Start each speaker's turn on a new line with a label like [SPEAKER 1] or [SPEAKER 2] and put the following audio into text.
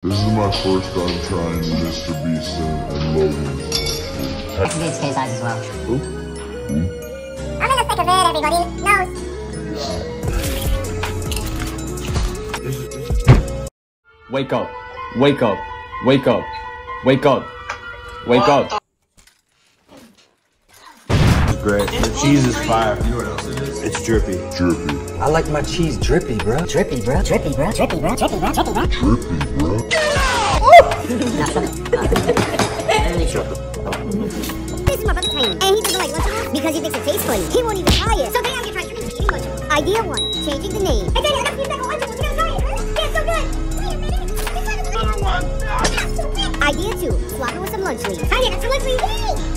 [SPEAKER 1] This is my first time trying Mr. Beast and Logan.
[SPEAKER 2] That's a good space size as well.
[SPEAKER 1] Who?
[SPEAKER 3] I'm in the thick of it, everybody knows.
[SPEAKER 4] Wake up. Wake up. Wake up. Wake up. Wake up.
[SPEAKER 5] Great. The cheese is fire. You know what else it is? It's drippy.
[SPEAKER 1] Drippy.
[SPEAKER 6] I like my cheese drippy, bro.
[SPEAKER 2] Drippy, bro. Drippy, bro. Drippy, bro. Drippy, bro. Drippy, bro.
[SPEAKER 1] Drippy, bro.
[SPEAKER 3] This is my brother Tiny, and he doesn't like Lunchables because he thinks it tastes funny. He won't even try it. So today I'm gonna try stripping eating Lunchables. Idea 1, changing the name. Hey Daddy, I got some back on Lunchables. You gotta try it. Yeah, it's so good. Wait a minute. This one is Idea 2, swap it with some lunch leaves. Tiny, I got some lunch leaves. Yay!